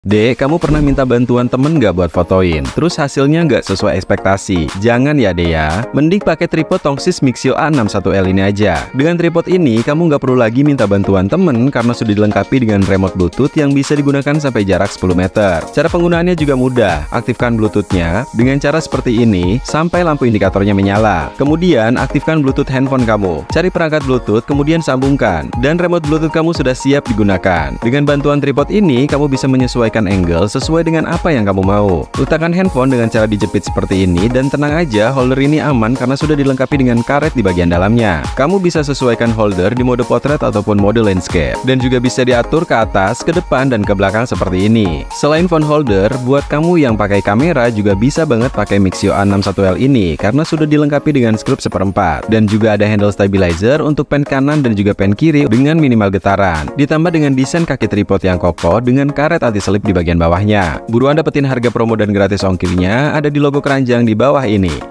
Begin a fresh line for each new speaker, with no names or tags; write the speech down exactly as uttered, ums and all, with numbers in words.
Dek, kamu pernah minta bantuan temen nggak buat fotoin? Terus hasilnya nggak sesuai ekspektasi? Jangan ya, Dek ya. Mending pakai tripod Tongsis Mixio A enam satu L ini aja. Dengan tripod ini, kamu nggak perlu lagi minta bantuan temen karena sudah dilengkapi dengan remote Bluetooth yang bisa digunakan sampai jarak sepuluh meter. Cara penggunaannya juga mudah. Aktifkan Bluetooth-nya dengan cara seperti ini sampai lampu indikatornya menyala. Kemudian, aktifkan Bluetooth handphone kamu. Cari perangkat Bluetooth, kemudian sambungkan. Dan remote Bluetooth kamu sudah siap digunakan. Dengan bantuan tripod ini, kamu bisa menyesuaikan angle sesuai dengan apa yang kamu mau. Letakkan handphone dengan cara dijepit seperti ini dan tenang aja, holder ini aman karena sudah dilengkapi dengan karet di bagian dalamnya. Kamu bisa sesuaikan holder di mode potret ataupun mode landscape dan juga bisa diatur ke atas, ke depan, dan ke belakang seperti ini. Selain phone holder, buat kamu yang pakai kamera juga bisa banget pakai Mixio A enam satu L ini karena sudah dilengkapi dengan skrup seperempat dan juga ada handle stabilizer untuk pen kanan dan juga pen kiri dengan minimal getaran. Ditambah dengan desain kaki tripod yang kokoh dengan karet anti-slip di bagian bawahnya. Buruan dapetin harga promo dan gratis ongkirnya ada di logo keranjang di bawah ini.